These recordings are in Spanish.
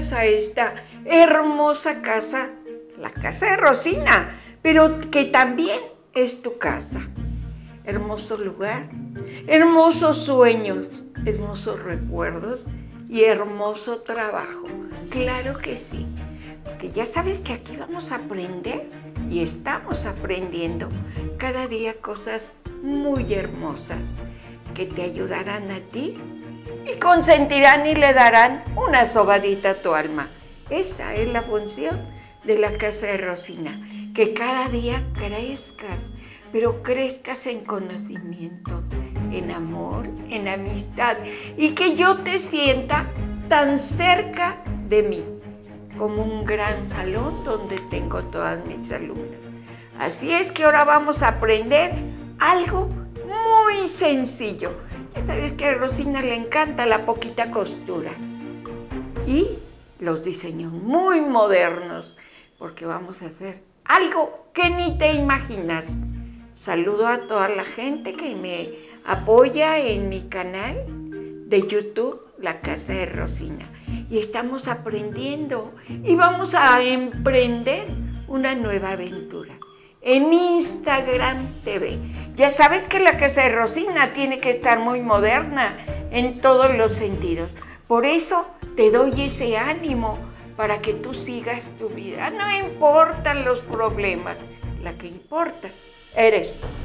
bienvenidas a esta hermosa casa, la casa de Rosina, pero que también es tu casa. Hermoso lugar, hermosos sueños, hermosos recuerdos y hermoso trabajo. Claro que sí, porque ya sabes que aquí vamos a aprender y estamos aprendiendo cada día cosas muy hermosas que te ayudarán a ti y consentirán y le darán una sobadita a tu alma. Esa es la función de la casa de Rosina, que cada día crezcas, pero crezcas en conocimiento, en amor, en amistad, y que yo te sienta tan cerca de mí, como un gran salón donde tengo todas mis alumnas. Así es que ahora vamos a aprender algo muy sencillo. Ya sabes que a Rosina le encanta la poquita costura y los diseños muy modernos, porque vamos a hacer algo que ni te imaginas. Saludo a toda la gente que me apoya en mi canal de YouTube, La Casa de Rosina. Y estamos aprendiendo y vamos a emprender una nueva aventura en Instagram TV. Ya sabes que la casa de Rosina tiene que estar muy moderna en todos los sentidos. Por eso te doy ese ánimo para que tú sigas tu vida. No importan los problemas, la que importa eres tú.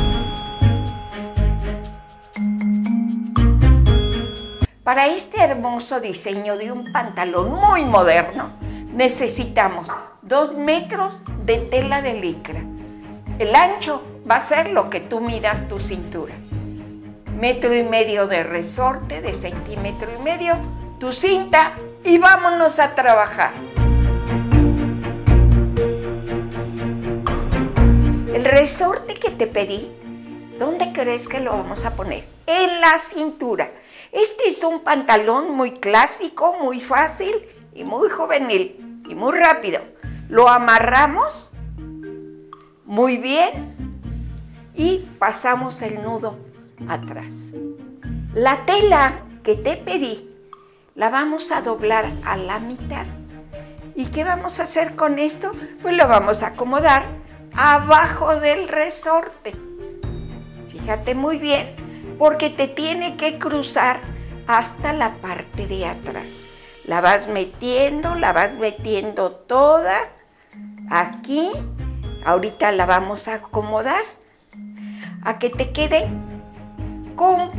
Para este hermoso diseño de un pantalón muy moderno, necesitamos 2 metros de tela de licra. El ancho va a ser lo que tú midas tu cintura. 1,5 metros de resorte de 1,5 cm, tu cinta y vámonos a trabajar. El resorte que te pedí, ¿dónde crees que lo vamos a poner? En la cintura. Este es un pantalón muy clásico, muy fácil y muy juvenil y muy rápido. Lo amarramos muy bien y pasamos el nudo atrás. La tela que te pedí la vamos a doblar a la mitad. ¿Y qué vamos a hacer con esto? Pues lo vamos a acomodar abajo del resorte. Fíjate muy bien, porque te tiene que cruzar hasta la parte de atrás. La vas metiendo toda aquí. Ahorita la vamos a acomodar a que te quede con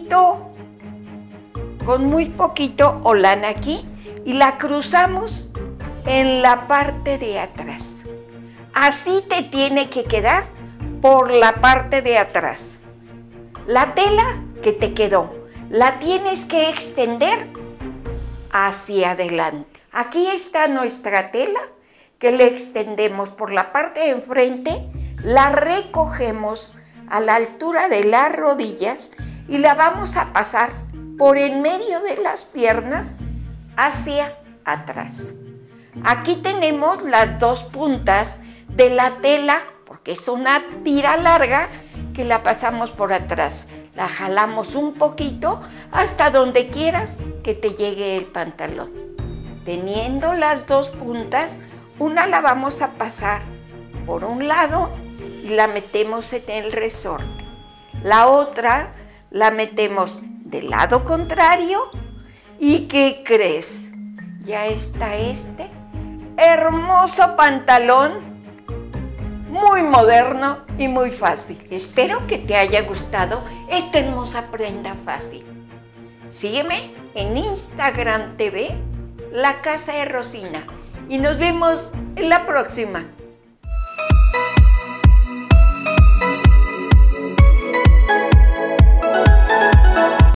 muy poquito holán aquí y la cruzamos en la parte de atrás. Así te tiene que quedar por la parte de atrás. La tela que te quedó la tienes que extender hacia adelante. Aquí está nuestra tela que le extendemos por la parte de enfrente, la recogemos a la altura de las rodillas y la vamos a pasar por en medio de las piernas hacia atrás. Aquí tenemos las 2 puntas de la tela, porque es una tira larga que la pasamos por atrás. La jalamos un poquito hasta donde quieras que te llegue el pantalón. Teniendo las 2 puntas, una la vamos a pasar por un lado y la metemos en el resorte. La otra la metemos del lado contrario y ¿qué crees? Ya está este hermoso pantalón muy moderno y muy fácil. Espero que te haya gustado esta hermosa prenda fácil. Sígueme en Instagram TV, La Casa de Rosina, y nos vemos en la próxima.